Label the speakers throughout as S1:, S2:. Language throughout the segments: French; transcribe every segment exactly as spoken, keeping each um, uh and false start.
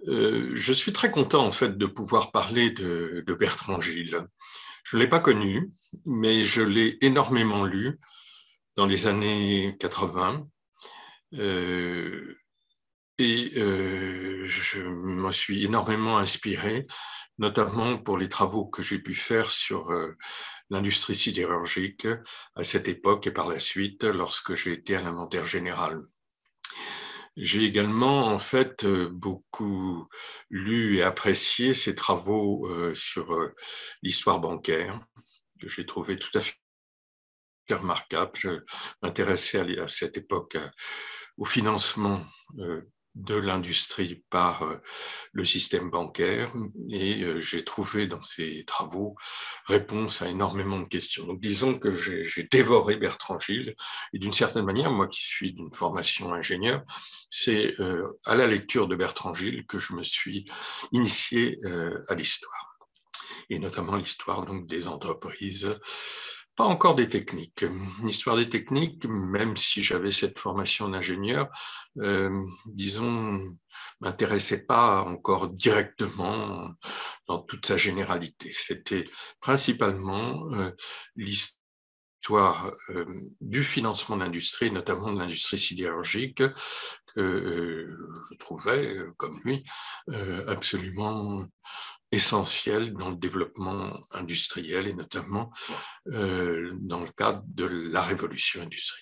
S1: Euh, je suis très content en fait de pouvoir parler de, de Bertrand Gilles. Je ne l'ai pas connu, mais je l'ai énormément lu dans les années quatre-vingts. Euh, et euh, je me suis énormément inspiré, notamment pour les travaux que j'ai pu faire sur euh, l'industrie sidérurgique à cette époque et par la suite lorsque j'ai été à l'Inventaire général. J'ai également en fait beaucoup lu et apprécié ses travaux sur l'histoire bancaire, que j'ai trouvé tout à fait remarquable. Je m'intéressais à cette époque au financement de l'industrie par le système bancaire et j'ai trouvé dans ces travaux réponse à énormément de questions. Donc disons que j'ai dévoré Bertrand Gilles et d'une certaine manière, moi qui suis d'une formation ingénieur, c'est à la lecture de Bertrand Gilles que je me suis initié à l'histoire et notamment l'histoire donc des entreprises. Pas encore des techniques. L'histoire des techniques, même si j'avais cette formation d'ingénieur, euh, disons, m'intéressait pas encore directement dans toute sa généralité. C'était principalement euh, l'histoire euh, du financement de l'industrie, notamment de l'industrie sidérurgique, que euh, je trouvais, comme lui, euh, absolument essentiel dans le développement industriel et notamment euh, dans le cadre de la révolution industrielle.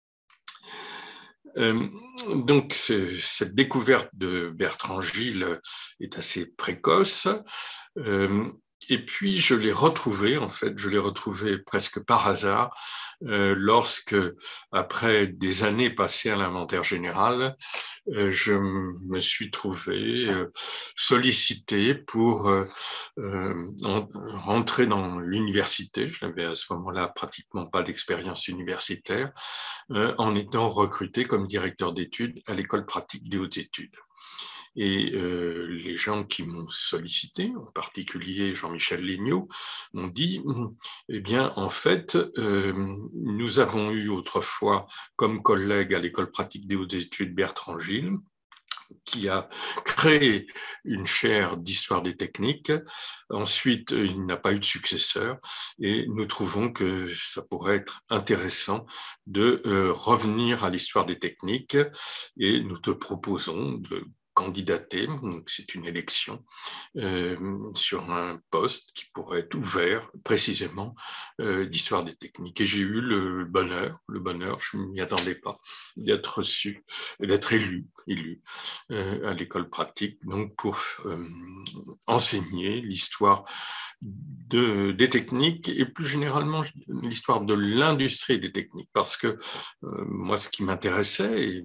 S1: Euh, donc, cette découverte de Bertrand Gilles est assez précoce. Euh, et puis, je l'ai retrouvé, en fait, je l'ai retrouvé presque par hasard, euh, lorsque, après des années passées à l'Inventaire général, euh, je me suis trouvé euh, sollicité pour euh, euh, rentrer dans l'université. Je n'avais à ce moment-là pratiquement pas d'expérience universitaire, euh, en étant recruté comme directeur d'études à l'école pratique des hautes études. Et euh, les gens qui m'ont sollicité, en particulier Jean-Michel Legnaud, m'ont dit, eh bien, en fait, euh, nous avons eu autrefois comme collègue à l'école pratique des hautes études Bertrand Gilles, qui a créé une chaire d'histoire des techniques. Ensuite, il n'a pas eu de successeur et nous trouvons que ça pourrait être intéressant de euh, revenir à l'histoire des techniques et nous te proposons de candidater, c'est une élection, euh, sur un poste qui pourrait être ouvert précisément euh, d'histoire des techniques. Et j'ai eu le bonheur, le bonheur, je ne m'y attendais pas, d'être reçu, d'être élu, élu euh, à l'école pratique, donc pour euh, enseigner l'histoire de, des techniques et plus généralement l'histoire de l'industrie des techniques, parce que euh, moi, ce qui m'intéressait, et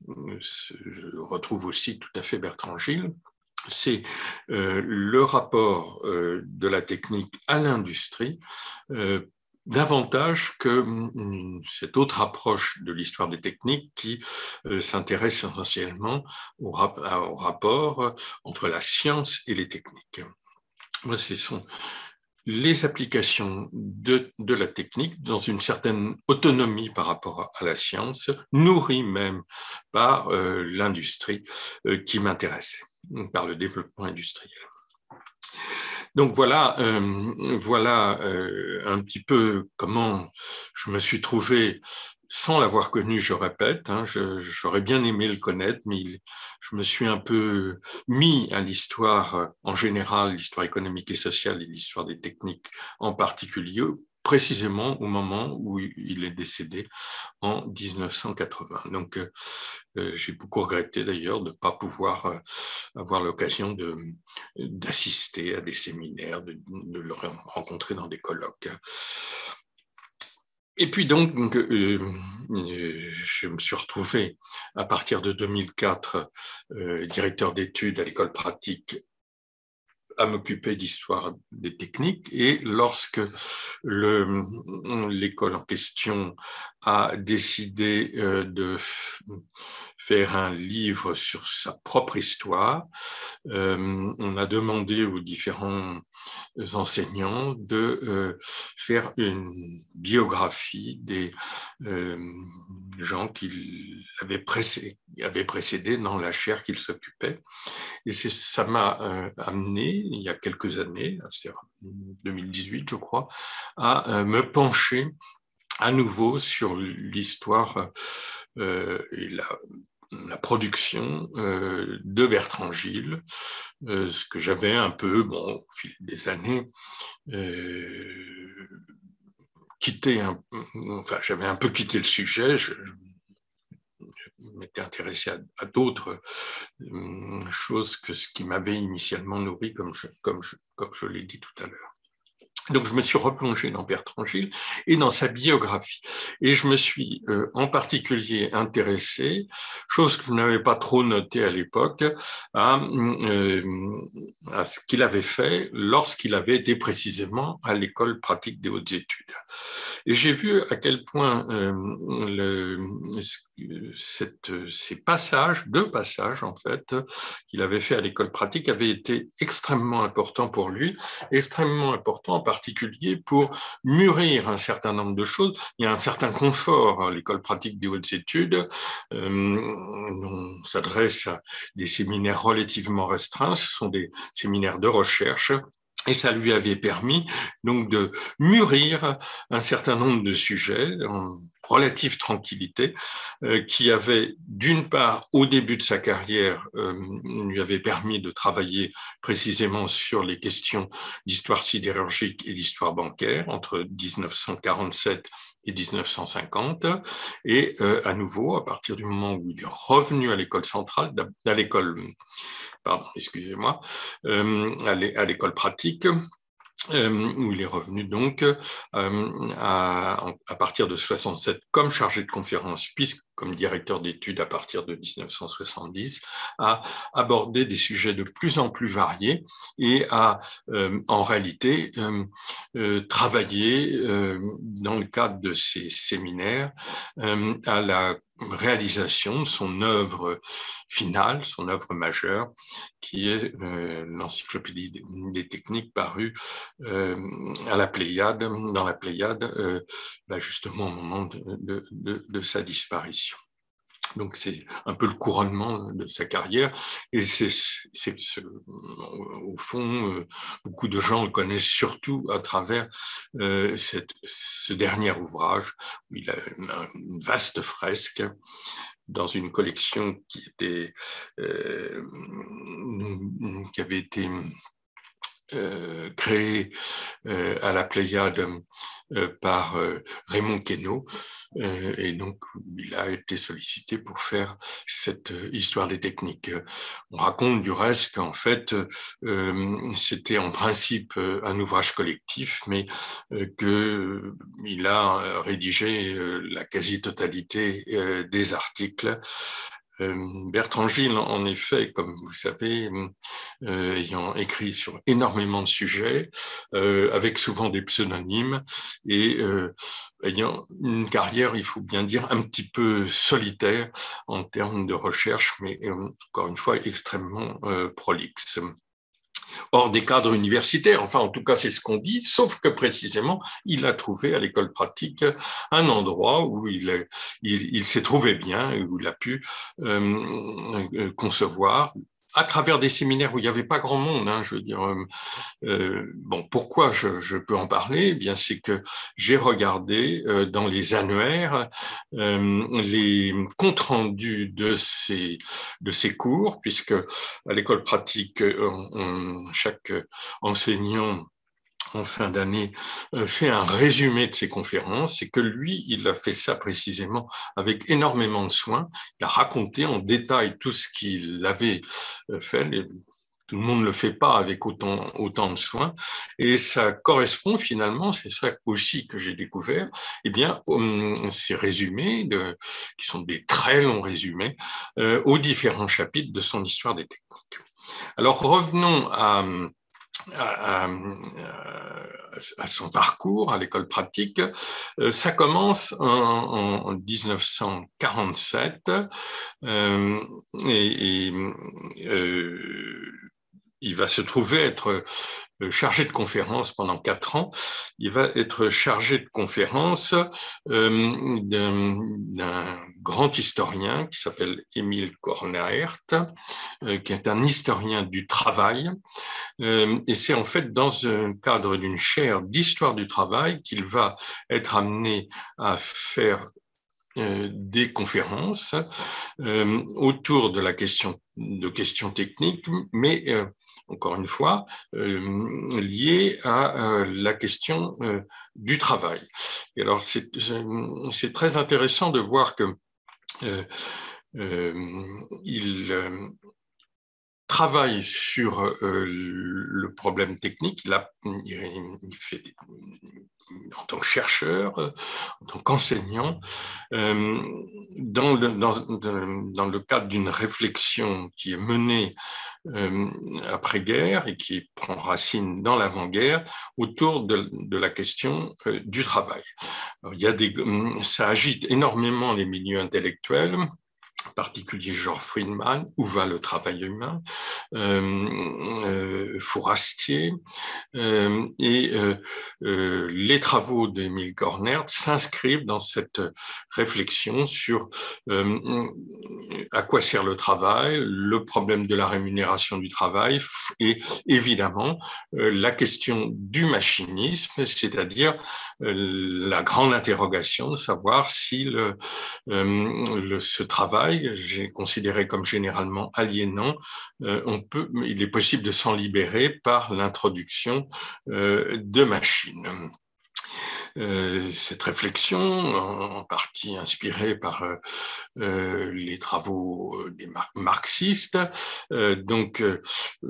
S1: je retrouve aussi tout à fait Bertrand Gilles, c'est euh, le rapport euh, de la technique à l'industrie, euh, davantage que euh, cette autre approche de l'histoire des techniques qui euh, s'intéresse essentiellement au, rap au rapport entre la science et les techniques. Moi, ce sont les applications de, de la technique dans une certaine autonomie par rapport à la science, nourrie même par euh, l'industrie euh, qui m'intéressait, par le développement industriel. Donc voilà, euh, voilà euh, un petit peu comment je me suis trouvé sans l'avoir connu, je répète, hein, j'aurais bien aimé le connaître, mais il, je me suis un peu mis à l'histoire en général, l'histoire économique et sociale et l'histoire des techniques en particulier, précisément au moment où il est décédé en mille neuf cent quatre-vingts. Donc, euh, j'ai beaucoup regretté d'ailleurs de ne pas pouvoir euh, avoir l'occasion de, d'assister à des séminaires, de, de le rencontrer dans des colloques. Et puis donc, euh, je me suis retrouvé à partir de deux mille quatre euh, directeur d'études à l'école pratique à m'occuper d'histoire des techniques et lorsque l'école en question a décidé euh, de faire un livre sur sa propre histoire. Euh, on a demandé aux différents enseignants de euh, faire une biographie des euh, gens qui l'avaient précédé, avaient précédé dans la chaire qu'il s'occupait. Et ça m'a euh, amené, il y a quelques années, c'est deux mille dix-huit je crois, à euh, me pencher à nouveau sur l'histoire euh, et la, la production euh, de Bertrand Gilles, euh, ce que j'avais un peu, bon, au fil des années, euh, quitté, un, enfin, j'avais un peu quitté le sujet, je, je m'étais intéressé à, à d'autres euh, choses que ce qui m'avait initialement nourri, comme je, comme je, comme je l'ai dit tout à l'heure. Donc, je me suis replongé dans Bertrand Gilles et dans sa biographie. Et je me suis euh, en particulier intéressé, chose que je n'avais pas trop notée à l'époque, à, euh, à ce qu'il avait fait lorsqu'il avait été précisément à l'école pratique des hautes études. Et j'ai vu à quel point euh, le, cette, ces passages, deux passages en fait, qu'il avait fait à l'école pratique avaient été extrêmement importants pour lui, extrêmement importants en particulier pour mûrir un certain nombre de choses. Il y a un certain confort à l'école pratique des hautes études. Euh, on s'adresse à des séminaires relativement restreints, ce sont des séminaires de recherche. Et ça lui avait permis donc de mûrir un certain nombre de sujets en relative tranquillité, euh, qui avait d'une part au début de sa carrière euh, lui avait permis de travailler précisément sur les questions d'histoire sidérurgique et d'histoire bancaire entre dix-neuf cent quarante-sept et dix-neuf cent cinquante, et euh, à nouveau à partir du moment où il est revenu à l'école centrale, à l'école pardon, excusez-moi, euh, à l'école pratique, euh, où il est revenu donc euh, à, à partir de soixante-sept comme chargé de conférence, puis comme directeur d'études à partir de dix-neuf cent soixante-dix, à aborder des sujets de plus en plus variés et à, euh, en réalité, euh, euh, travailler euh, dans le cadre de ces séminaires euh, à la réalisation de son œuvre finale, son œuvre majeure, qui est euh, l'encyclopédie des, des techniques parue euh, à la Pléiade, dans la Pléiade, euh, bah justement au moment de, de, de, de sa disparition. Donc c'est un peu le couronnement de sa carrière, et c'est, c'est ce, au fond, euh, beaucoup de gens le connaissent surtout à travers euh, cette, ce dernier ouvrage où il a une vaste fresque dans une collection qui était euh, qui avait été euh, créée euh, à la Pléiade euh, par euh, Raymond Queneau, euh, et donc il a été sollicité pour faire cette euh, histoire des techniques. On raconte du reste qu'en fait euh, c'était en principe euh, un ouvrage collectif, mais euh, que il a rédigé euh, la quasi-totalité euh, des articles. Euh, Bertrand Gilles, en effet, comme vous le savez, euh, ayant écrit sur énormément de sujets, euh, avec souvent des pseudonymes, et euh, ayant une carrière, il faut bien dire, un petit peu solitaire en termes de recherche, mais euh, encore une fois, extrêmement euh, prolixe. Hors des cadres universitaires, enfin en tout cas c'est ce qu'on dit, sauf que précisément il a trouvé à l'école pratique un endroit où il, il, il s'est trouvé bien, où il a pu euh, concevoir à travers des séminaires où il n'y avait pas grand monde, hein, je veux dire. Euh, bon, pourquoi je, je peux en parler? Eh bien, c'est que j'ai regardé euh, dans les annuaires euh, les comptes rendus de ces de ces cours, puisque à l'école pratique, on, on, chaque enseignant en fin d'année fait un résumé de ses conférences, et que lui, il a fait ça précisément avec énormément de soin. Il a raconté en détail tout ce qu'il avait fait. Les, tout le monde ne le fait pas avec autant, autant de soin. Et ça correspond finalement, c'est ça aussi que j'ai découvert, eh bien, ces résumés, de, qui sont des très longs résumés, euh, aux différents chapitres de son histoire des techniques. Alors revenons à à, à, à son parcours à l'école pratique. Ça commence en, en mille neuf cent quarante-sept euh, et, et euh, il va se trouver être chargé de conférence pendant quatre ans. Il va être chargé de conférence euh, d'un grand historien qui s'appelle Émile Kornaert, euh, qui est un historien du travail. Euh, et c'est en fait dans le cadre d'une chaire d'histoire du travail qu'il va être amené à faire euh, des conférences euh, autour de la question de questions techniques, mais euh, encore une fois euh, liées à euh, la question euh, du travail. Et alors c'est c'est très intéressant de voir que euh, euh, il euh, travaille sur euh, le problème technique. Il, a, il, il fait en tant que chercheur, en tant qu'enseignant, euh, dans, le, dans, dans le cadre d'une réflexion qui est menée euh, après-guerre et qui prend racine dans l'avant-guerre autour de, de la question euh, du travail. Alors, il y a des, ça agite énormément les milieux intellectuels, en particulier Georges Friedman, Où va le travail humain, euh, euh, Fourastier, euh, et euh, euh, les travaux d'Émile Kornert s'inscrivent dans cette réflexion sur euh, à quoi sert le travail, le problème de la rémunération du travail et évidemment euh, la question du machinisme, c'est-à-dire euh, la grande interrogation de savoir si le, euh, le, ce travail, j'ai considéré comme généralement aliénant, euh, on peut, il est possible de s'en libérer par l'introduction euh, de machines. Euh, cette réflexion, en, en partie inspirée par euh, euh, les travaux des mar marxistes, euh, donc euh,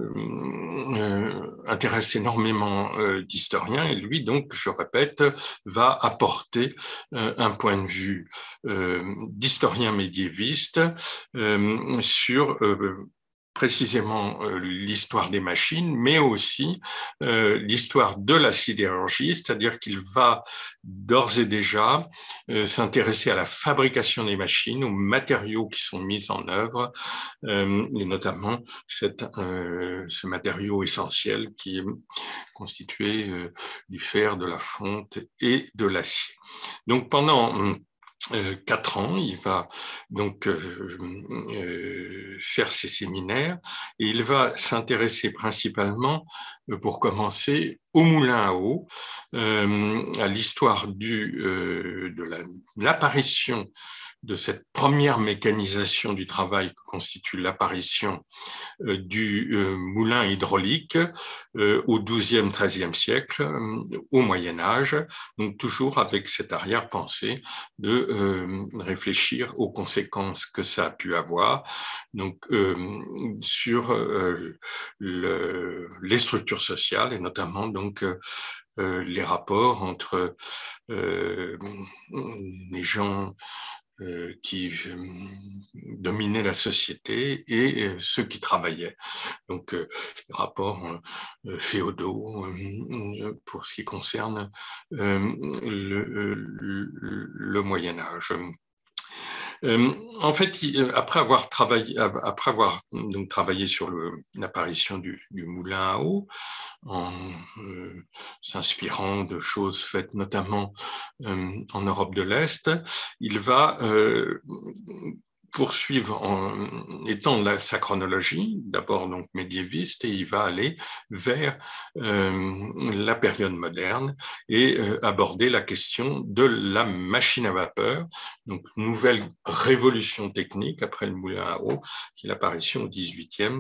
S1: euh, intéresse énormément euh, d'historiens et lui, donc, je répète, va apporter euh, un point de vue euh, d'historien médiéviste euh, sur euh, précisément euh, l'histoire des machines, mais aussi euh, l'histoire de la sidérurgie, c'est-à-dire qu'il va d'ores et déjà euh, s'intéresser à la fabrication des machines, aux matériaux qui sont mis en œuvre, euh, et notamment cette, euh, ce matériau essentiel qui est constitué euh, du fer, de la fonte et de l'acier. Donc pendant Euh, quatre ans, il va donc euh, euh, faire ses séminaires et il va s'intéresser principalement, euh, pour commencer, au moulin à eau, euh, à l'histoire du euh, de l'apparition la, de cette première mécanisation du travail que constitue l'apparition euh, du euh, moulin hydraulique euh, au douzième, treizième siècle, euh, au Moyen Âge, donc toujours avec cette arrière-pensée de euh, réfléchir aux conséquences que ça a pu avoir, donc euh, sur euh, le, les structures sociales et notamment donc euh, les rapports entre euh, les gens euh, qui euh, dominaient la société et euh, ceux qui travaillaient. Donc, euh, les rapports euh, féodaux euh, pour ce qui concerne euh, le, le, le Moyen Âge. Euh, en fait, il, après avoir travaillé, après avoir donc travaillé sur l'apparition du, du moulin à eau, en euh, s'inspirant de choses faites notamment euh, en Europe de l'Est, il va euh, poursuivre en étant la, sa chronologie, d'abord donc médiéviste, et il va aller vers euh, la période moderne et euh, aborder la question de la machine à vapeur, donc nouvelle révolution technique après le moulin à eau, qui est l'apparition au dix-huitième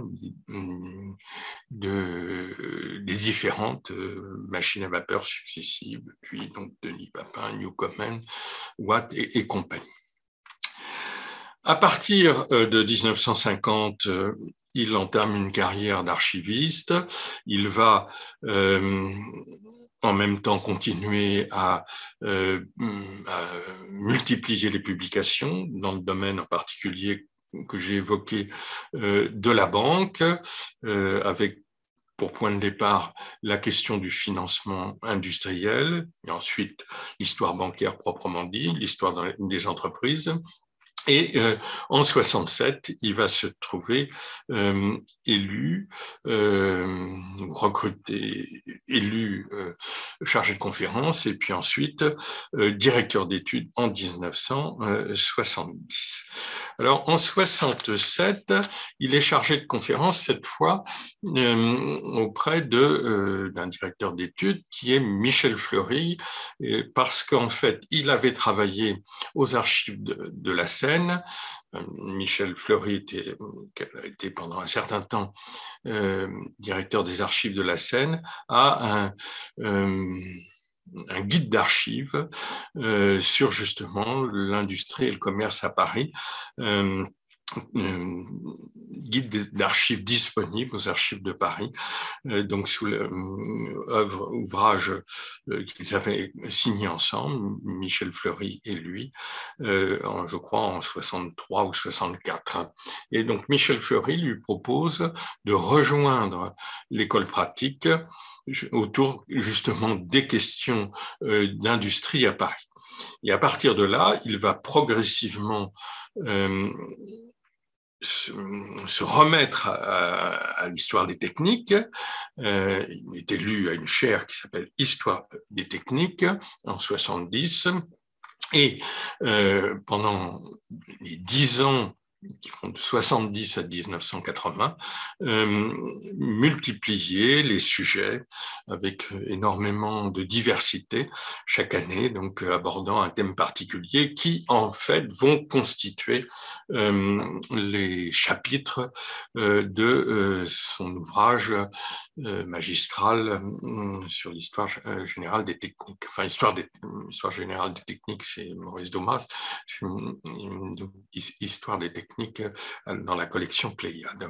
S1: de, des différentes machines à vapeur successives, puis donc Denis Papin, Newcomen, Watt et, et compagnie. À partir de dix-neuf cent cinquante, il entame une carrière d'archiviste. Il va euh, en même temps continuer à, euh, à multiplier les publications dans le domaine en particulier que j'ai évoqué euh, de la banque, euh, avec pour point de départ la question du financement industriel, et ensuite l'histoire bancaire proprement dit, l'histoire des entreprises. Et euh, en soixante-sept, il va se trouver euh, élu, euh, recruté, élu euh, chargé de conférence, et puis ensuite euh, directeur d'études en mille neuf cent soixante-dix. Alors en soixante-sept, il est chargé de conférence cette fois euh, auprès de euh, d'un directeur d'études qui est Michel Fleury, parce qu'en fait, il avait travaillé aux archives de, de la Seine. Michel Fleury était, était pendant un certain temps euh, directeur des archives de la Seine, a un, euh, un guide d'archives euh, sur justement l'industrie et le commerce à Paris. Euh, Euh, guide d'archives disponible aux archives de Paris, euh, donc sous l'œuvre, euh, ouvrage euh, qu'ils avaient signé ensemble, Michel Fleury et lui, euh, en, je crois en soixante-trois ou soixante-quatre. Et donc Michel Fleury lui propose de rejoindre l'école pratique autour justement des questions euh, d'industrie à Paris. Et à partir de là, il va progressivement euh, Se, se remettre à, à l'histoire des techniques. Euh, il est élu à une chaire qui s'appelle Histoire des techniques en soixante-dix. Et euh, pendant les dix ans qui font de soixante-dix à mille neuf cent quatre-vingts, euh, multiplier les sujets avec énormément de diversité chaque année, donc euh, abordant un thème particulier qui, en fait, vont constituer euh, les chapitres euh, de euh, son ouvrage euh, magistral euh, sur l'histoire euh, générale des techniques. Enfin, histoire, des, histoire générale des techniques, c'est Maurice Daumas, c'est une, une, une histoire des techniques dans la collection Pléiade.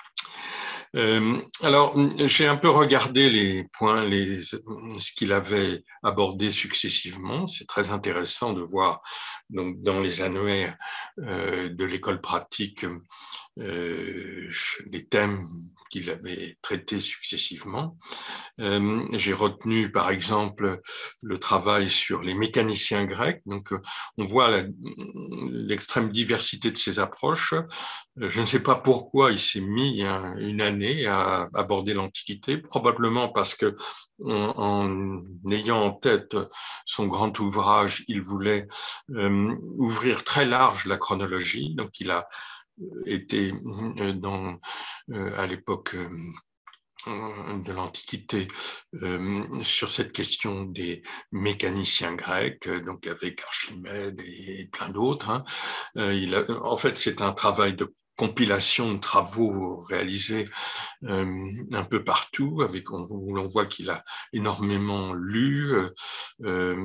S1: Euh, alors, j'ai un peu regardé les points, les, ce qu'il avait abordé successivement. C'est très intéressant de voir donc, dans les annuaires euh, de l'école pratique euh, les thèmes qu'il avait traités successivement. Euh, j'ai retenu, par exemple, le travail sur les mécaniciens grecs. Donc, on voit l'extrême diversité de ces approches. Je ne sais pas pourquoi il s'est mis hein, une année à aborder l'Antiquité, probablement parce que en, en ayant en tête son grand ouvrage, il voulait euh, ouvrir très large la chronologie. Donc, il a été dans, euh, à l'époque euh, de l'Antiquité euh, sur cette question des mécaniciens grecs, donc avec Archimède et plein d'autres. Hein. Euh, il a, en fait, c'est un travail de compilation de travaux réalisés euh, un peu partout, avec où l'on voit qu'il a énormément lu, euh, euh,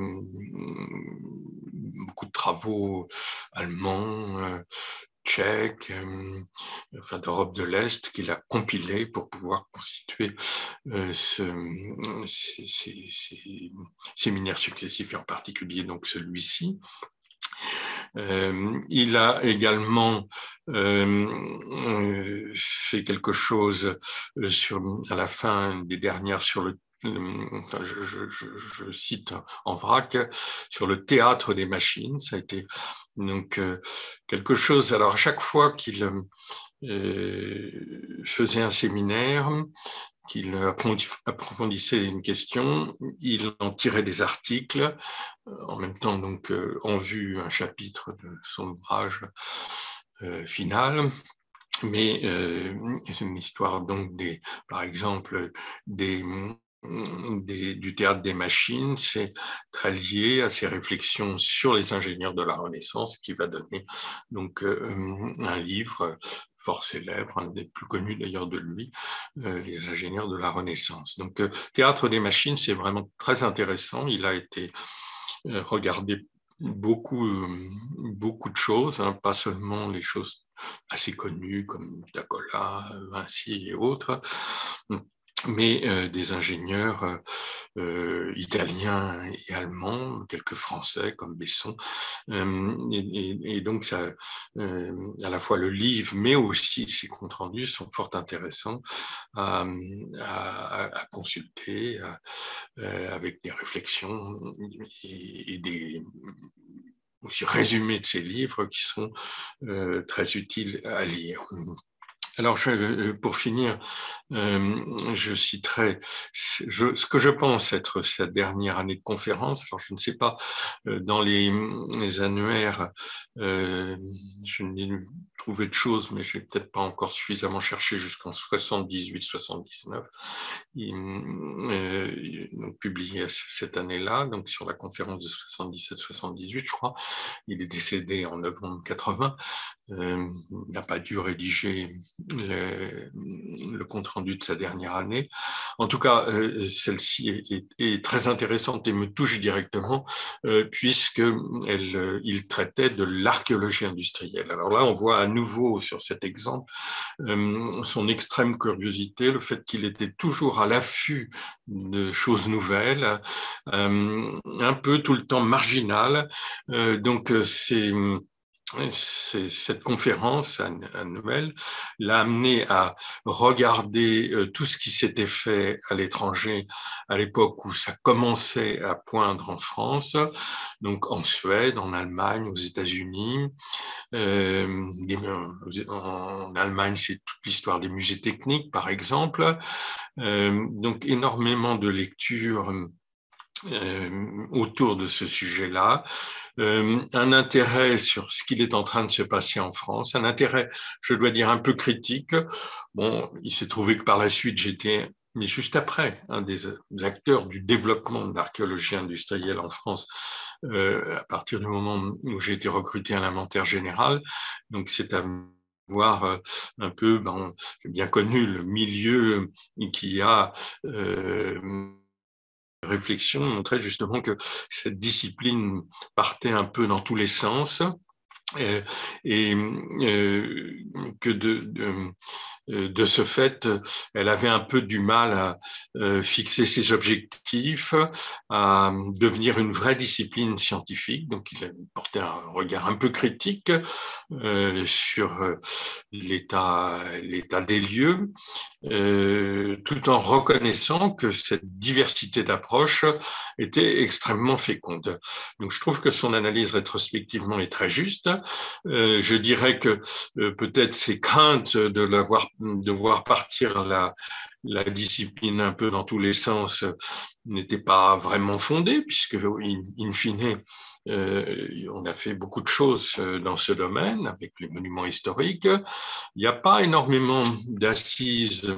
S1: beaucoup de travaux allemands, euh, tchèques, euh, enfin d'Europe de l'Est, qu'il a compilé pour pouvoir constituer euh, ce, ces, ces, ces séminaires successifs, et en particulier donc celui-ci. Euh, il a également euh, fait quelque chose sur, à la fin des dernières sur le Enfin, je, je, je, je cite en vrac, sur le théâtre des machines. Ça a été donc euh, quelque chose. Alors, à chaque fois qu'il euh, faisait un séminaire, qu'il approfondissait une question, il en tirait des articles, en même temps donc euh, en vue un chapitre de son ouvrage euh, final. Mais euh, c'est une histoire donc des, par exemple, des Des, du théâtre des machines, c'est très lié à ses réflexions sur les ingénieurs de la Renaissance, qui va donner donc euh, un livre fort célèbre, un des plus connus d'ailleurs de lui, euh, les ingénieurs de la Renaissance. Donc, euh, théâtre des machines, c'est vraiment très intéressant. Il a été euh, regardé beaucoup, euh, beaucoup de choses, hein, pas seulement les choses assez connues comme Dacola, Vinci et autres. mais euh, des ingénieurs euh, euh, italiens et allemands, quelques Français comme Besson. Euh, et, et, et donc, ça, euh, à la fois le livre, mais aussi ses comptes rendus sont fort intéressants à, à, à consulter, à, euh, avec des réflexions et, et des aussi résumés de ces livres qui sont euh, très utiles à lire. Alors, je, pour finir, euh, je citerai je, ce que je pense être cette dernière année de conférence. Alors, je ne sais pas, euh, dans les, les annuaires, euh, je n'ai trouvé de choses, mais je n'ai peut-être pas encore suffisamment cherché jusqu'en soixante-dix-huit soixante-dix-neuf. Il, euh, donc, publié cette année-là, donc sur la conférence de soixante-dix-sept soixante-dix-huit, je crois. Il est décédé en novembre quatre-vingts. Euh, il n'a pas dû rédiger le, le compte-rendu de sa dernière année. En tout cas, euh, celle-ci est, est, est très intéressante et me touche directement, euh, puisqu'il euh, traitait de l'archéologie industrielle. Alors là, on voit à nouveau sur cet exemple euh, son extrême curiosité, le fait qu'il était toujours à l'affût de choses nouvelles, euh, un peu tout le temps marginal. Euh, donc, c'est cette conférence annuelle l'a amené à regarder tout ce qui s'était fait à l'étranger à l'époque où ça commençait à poindre en France, donc en Suède, en Allemagne, aux États-Unis. Euh, en Allemagne, c'est toute l'histoire des musées techniques, par exemple. Euh, donc énormément de lectures euh, autour de ce sujet-là. Euh, un intérêt sur ce qu'il est en train de se passer en France, un intérêt, je dois dire, un peu critique. Bon, il s'est trouvé que par la suite, j'étais, mais juste après, un des acteurs du développement de l'archéologie industrielle en France, euh, à partir du moment où j'ai été recruté à l'inventaire général. Donc, c'est à voir euh, un peu, ben, j'ai bien connu le milieu qui a euh, réflexion montrait justement que cette discipline partait un peu dans tous les sens euh, et euh, que de, de, de ce fait, elle avait un peu du mal à euh, fixer ses objectifs, à devenir une vraie discipline scientifique. Donc, il a porté un regard un peu critique euh, sur l'état, l'état des lieux, euh, tout en reconnaissant que cette diversité d'approches était extrêmement féconde. Donc, je trouve que son analyse rétrospectivement est très juste. Euh, je dirais que euh, peut-être ses craintes de la voir, de voir partir la, la discipline un peu dans tous les sens n'étaient pas vraiment fondées, puisque, in, in fine, euh, on a fait beaucoup de choses dans ce domaine avec les monuments historiques. Il n'y a pas énormément d'assises.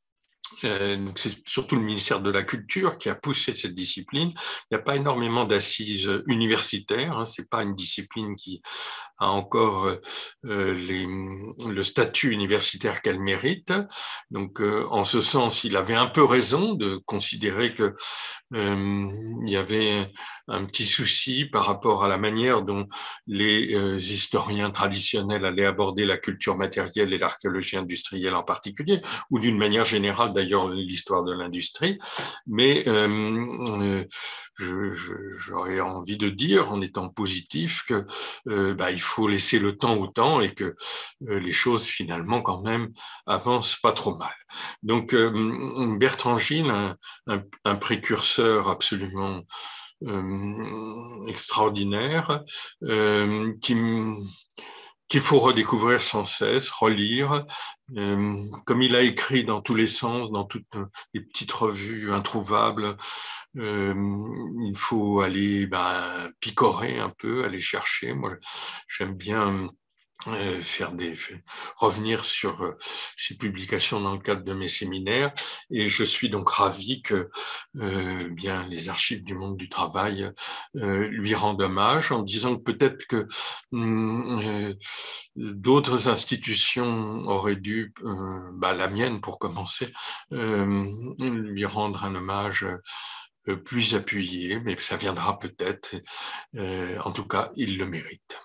S1: Euh, c'est surtout le ministère de la Culture qui a poussé cette discipline. Il n'y a pas énormément d'assises universitaires. Hein, c'est pas une discipline qui a encore euh, les, le statut universitaire qu'elle mérite. Donc, euh, en ce sens, il avait un peu raison de considérer que euh, il y avait un petit souci par rapport à la manière dont les euh, historiens traditionnels allaient aborder la culture matérielle et l'archéologie industrielle en particulier, ou d'une manière générale d'ailleurs l'histoire de l'industrie. Mais euh, je, je, j'aurais envie de dire, en étant positif, que euh, bah, il faut laisser le temps au temps et que euh, les choses finalement quand même avancent pas trop mal. Donc euh, Bertrand Gilles, un, un, un précurseur absolument euh, extraordinaire, euh, qui qu'il faut redécouvrir sans cesse, relire, euh, comme il a écrit dans tous les sens, dans toutes les petites revues introuvables. Euh, il faut aller ben, picorer un peu, aller chercher. Moi, j'aime bien euh, faire des revenir sur euh, ces publications dans le cadre de mes séminaires, et je suis donc ravi que euh, bien les archives du monde du travail euh, lui rendent hommage en disant que peut-être que euh, d'autres institutions auraient dû, euh, bah, la mienne pour commencer, euh, lui rendre un hommage euh, plus appuyé, mais ça viendra peut-être. Euh, en tout cas, il le mérite.